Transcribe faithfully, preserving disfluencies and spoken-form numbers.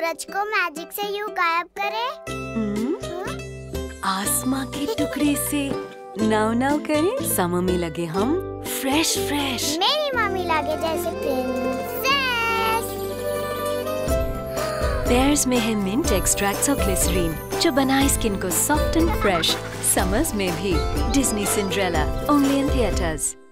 सूरज को मैजिक से यूं गायब करे? आसमां के टुकड़े से नाव नाव करे, समर में लगे हम फ्रेश फ्रेश। मेरी मम्मी लगे जैसे प्रिंसेस। पेयर्स में है मिंट एक्सट्रैक्ट्स और ग्लिसरीन जो बनाए स्किन को सॉफ्ट एंड फ्रेश। समर्स में भी Disney Cinderella, only in theatres.